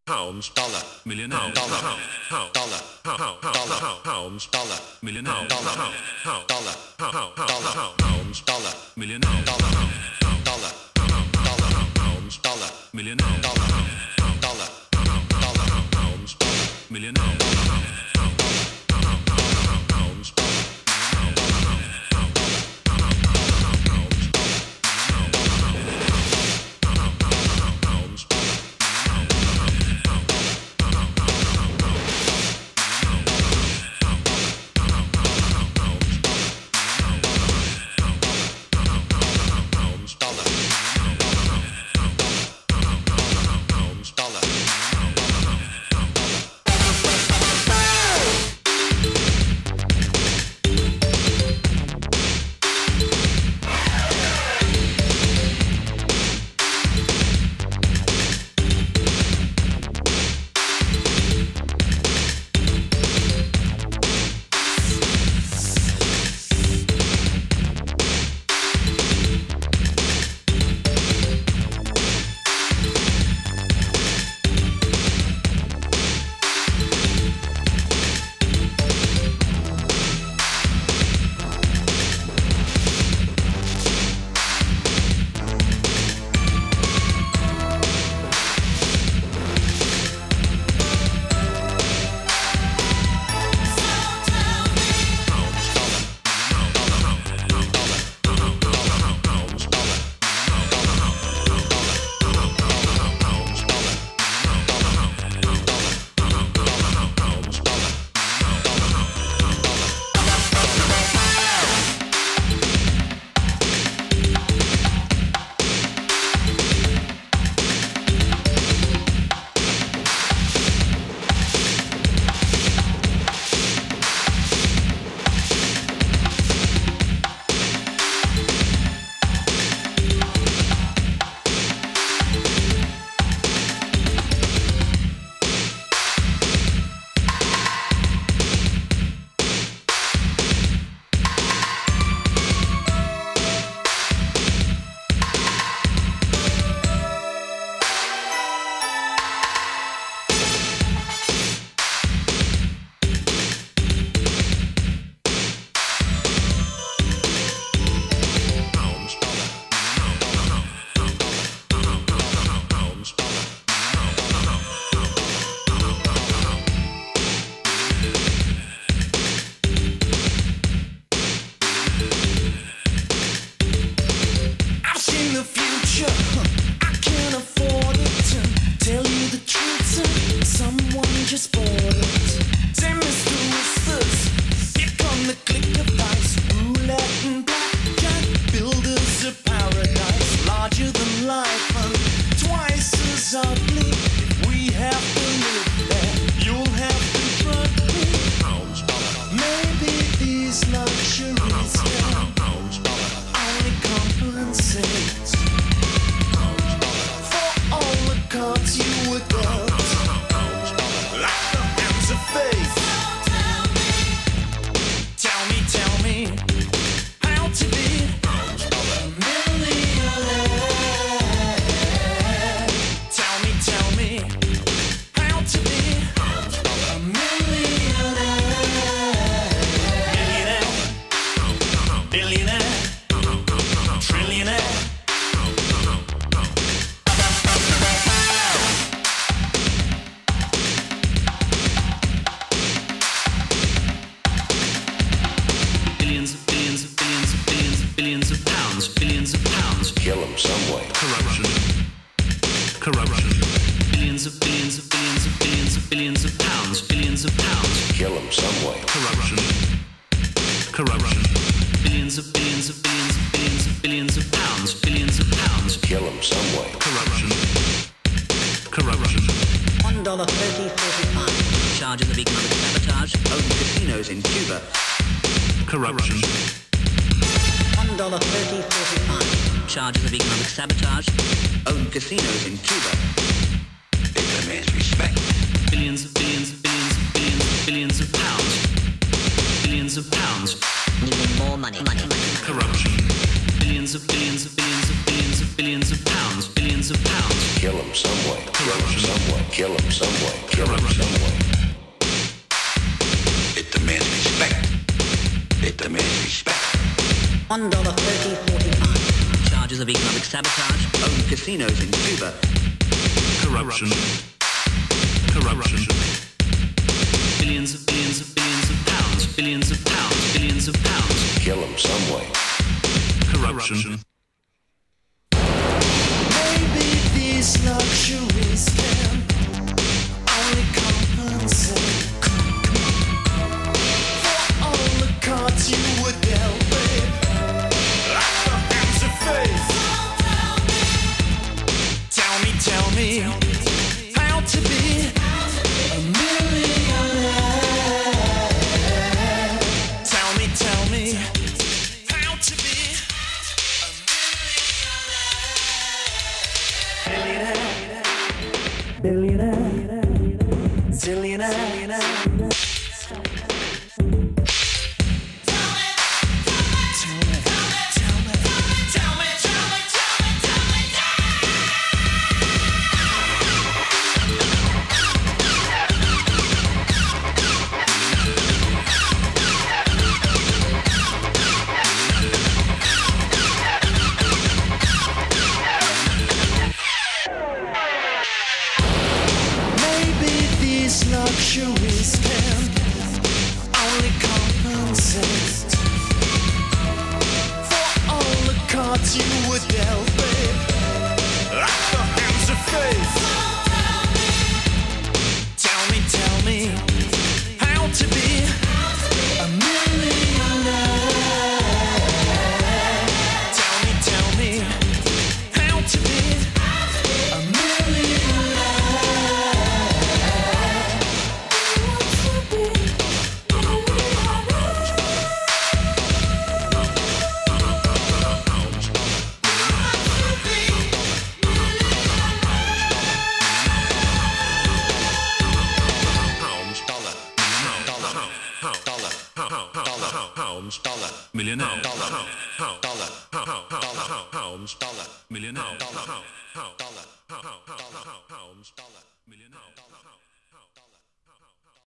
pounds, dollar, millionaire, dollar, pound, dollar, pound, dollar, pounds, dollar, millionaire, dollar, pound, dollar, pounds, dollar, millionaire, dollar, dollar, pounds, dollar, millionaire, dollar, pounds, dollar, millionaire, Corruption. Billions of billions of billions of billions of billions of pounds. Billions millions of pounds. Kill him some way, kill him some way, kill him some way, kill him some way. It demands respect. It demands respect. $1.3045. Charges of economic sabotage, owned casinos in Cuba. Corruption. Corruption. Billions of pounds. Billions of pounds. Billions of pounds. Kill him some way. Corruption. Maybe these luxuries can only compensate for all the cards you were dealt, babe, at the hands of fate. Tell me how to be a millionaire. Tell me how to be a millionaire. Billionaire, zillionaire. Luxuries can only compensate for all the cards you were dealt, babe, at the hands of fate. Tell me how to be a millionaire. Tell me how to be a millionaire. Millionaire. Millionaire. Millionaire.